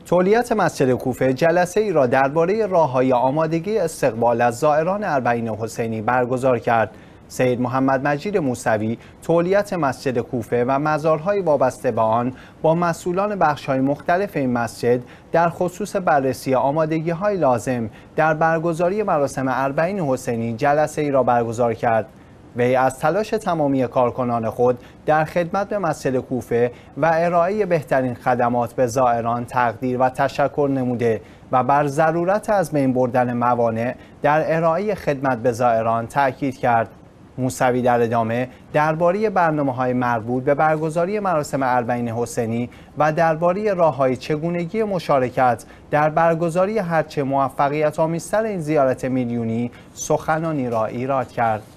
تولیت مسجد کوفه جلسه ای را درباره راه‌های آمادگی استقبال از زائران اربعین حسینی برگزار کرد. سید محمد مجید موسوی تولیت مسجد کوفه و مزارهای وابسته به آن با مسئولان بخش‌های مختلف این مسجد در خصوص بررسی آمادگی‌های لازم در برگزاری مراسم اربعین حسینی جلسه ای را برگزار کرد. وی از تلاش تمامی کارکنان خود در خدمت به مسجد کوفه و ارائه بهترین خدمات به زائران تقدیر و تشکر نموده و بر ضرورت از بین بردن موانع در ارائه خدمت به زائران تأکید کرد. موسوی در ادامه درباره برنامه‌های مربوط به برگزاری مراسم اربعین حسینی و درباره راه‌های چگونگی مشارکت در برگزاری هرچه موفقیت‌آمیزتر این زیارت میلیونی سخنانی را ایراد کرد.